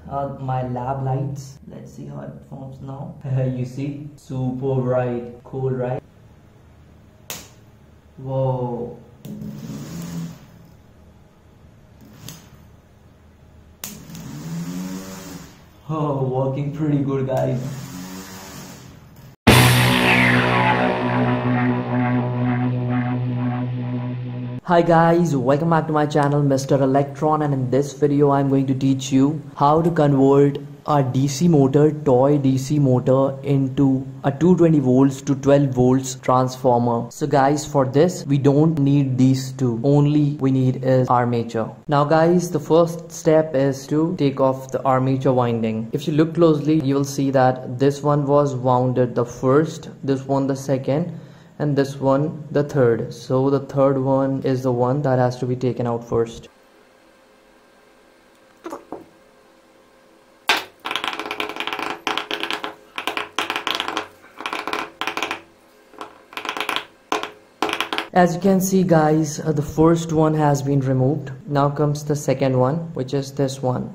are my lab lights. Let's see how it performs now. You see, super bright, cool, right? Whoa. Oh, working pretty good, guys. Hi guys, welcome back to my channel Mr. Electron, and in this video I'm going to teach you how to convert a DC motor, toy DC motor, into a 220 volts to 12 volts transformer. So guys, for this we don't need these two, only we need is armature. Now guys, the first step is to take off the armature winding. If you look closely, you will see that this one was wounded the first, this one the second, and this one the third. So the third one is the one that has to be taken out first. As you can see guys, the first one has been removed. Now comes the second one, which is this one.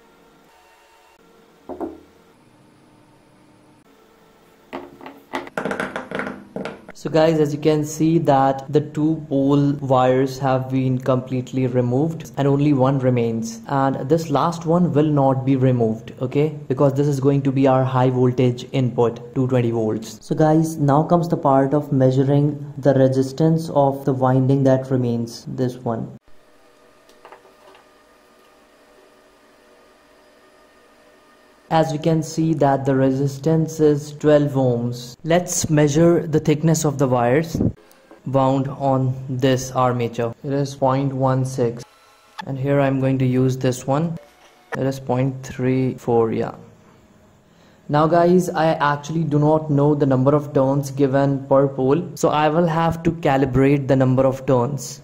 So guys, as you can see that the two pole wires have been completely removed and only one remains, and this last one will not be removed, okay, because this is going to be our high voltage input, 220 volts. So guys, now comes the part of measuring the resistance of the winding that remains, this one. As we can see that the resistance is 12 ohms. Let's measure the thickness of the wires wound on this armature. It is 0.16, and here I'm going to use this one. It is 0.34, yeah. Now guys, I actually do not know the number of turns given per pole, so I will have to calibrate the number of turns.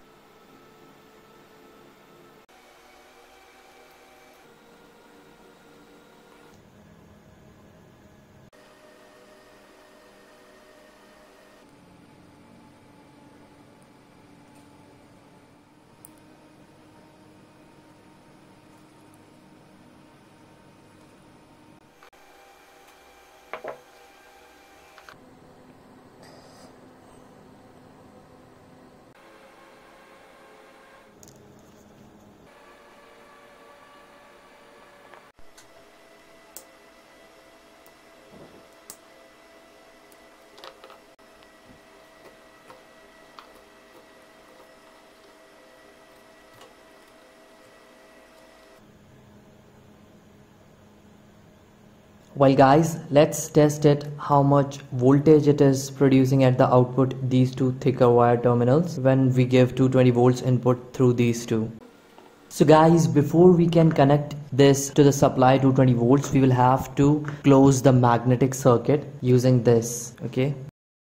Well guys, let's test it, how much voltage it is producing at the output, these two thicker wire terminals, when we give 220 volts input through these two. So guys, before we can connect this to the supply 220 volts, we will have to close the magnetic circuit using this, okay.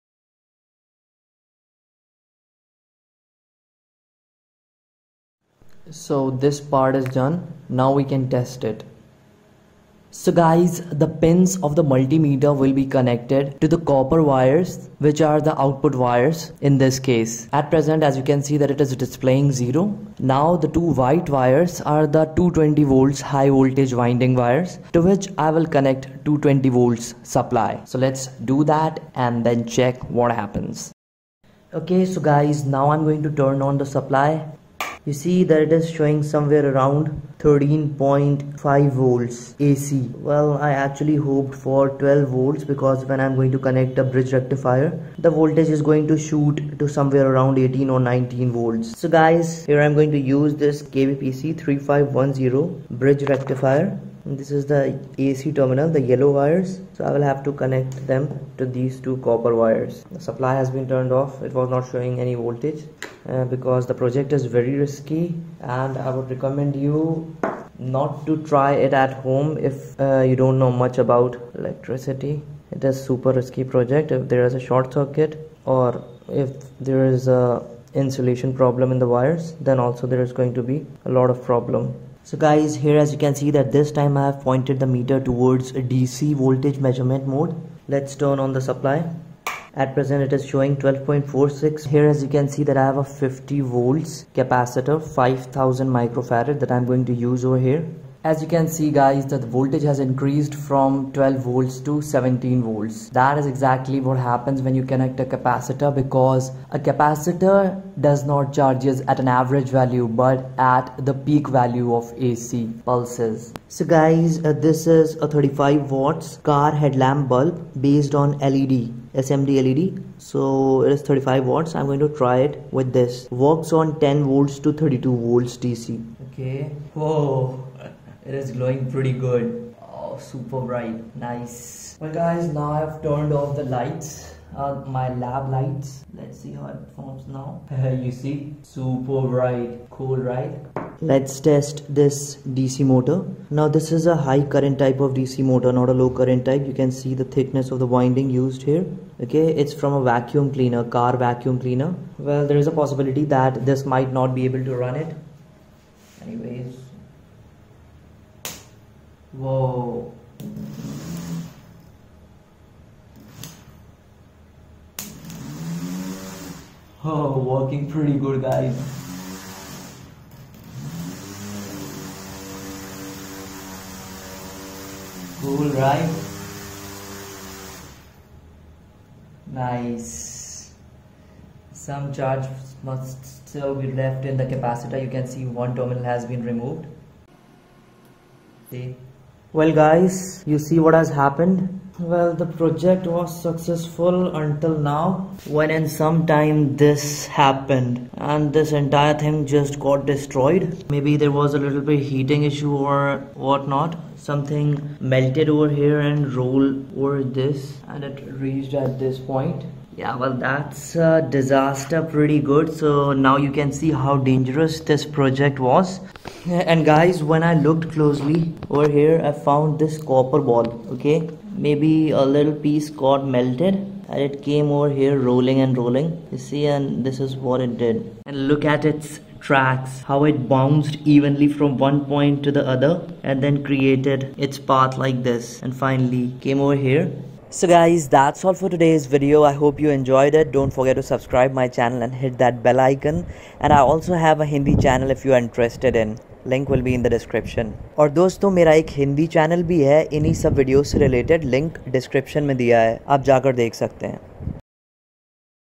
So this part is done. Now we can test it. So guys, the pins of the multimeter will be connected to the copper wires, which are the output wires in this case. At present, as you can see that it is displaying 0. Now the two white wires are the 220 volts high voltage winding wires, to which I will connect 220 volts supply. So let's do that and then check what happens. Okay, so guys, now I'm going to turn on the supply. You see that it is showing somewhere around 13.5 volts AC. Well, I actually hoped for 12 volts because when I'm going to connect a bridge rectifier, the voltage is going to shoot to somewhere around 18 or 19 volts. So guys, here I'm going to use this KBPC 3510 bridge rectifier. And this is the AC terminal, the yellow wires. So I will have to connect them to these two copper wires. The supply has been turned off. It was not showing any voltage because the project is very risky, and I would recommend you not to try it at home if you don't know much about electricity. It is super risky project. If there is a short circuit or if there is a insulation problem in the wires, then also there is going to be a lot of problem. So guys, here as you can see that this time I have pointed the meter towards a DC voltage measurement mode. Let's turn on the supply. At present it is showing 12.46. Here as you can see that I have a 50 volts capacitor, 5000 microfarad that I'm going to use over here. As you can see guys, that the voltage has increased from 12 volts to 17 volts. That is exactly what happens when you connect a capacitor, because a capacitor does not charges at an average value but at the peak value of AC pulses. So guys, this is a 35 watts car headlamp bulb based on LED, SMD LED. So it is 35 watts. I'm going to try it with this. Works on 10 volts to 32 volts DC. Okay. Whoa. It is glowing pretty good. Oh, super bright. Nice. Well guys, now I've turned off the lights, my lab lights. Let's see how it performs now. You see, super bright. Cool, right? Let's test this DC motor. Now this is a high current type of DC motor, not a low current type. You can see the thickness of the winding used here. Okay, it's from a vacuum cleaner, car vacuum cleaner. Well, there is a possibility that this might not be able to run it. Anyways. Whoa. Oh, working pretty good guys. Cool, right? Nice. Some charge must still be left in the capacitor. You can see one terminal has been removed. See? Well guys, you see what has happened? Well, the project was successful until now, when in some time this happened and this entire thing just got destroyed. Maybe there was a little bit heating issue or whatnot. Something melted over here and rolled over this and it reached at this point. Yeah, well, that's a disaster pretty good. So now you can see how dangerous this project was. And guys, when I looked closely over here, I found this copper ball. Okay, maybe a little piece got melted and it came over here rolling and rolling. You see, and this is what it did. And look at its tracks, how it bounced evenly from one point to the other and then created its path like this and finally came over here. So guys, that's all for today's video. I hope you enjoyed it. Don't forget to subscribe my channel and hit that bell icon. And I also have a Hindi channel if you are interested in. Link will be in the description. और दोस्तों, मेरा एक Hindi channel भी है इन्हीं सब video से related. Link description में दिया है, आप जाकर देख सकते हैं.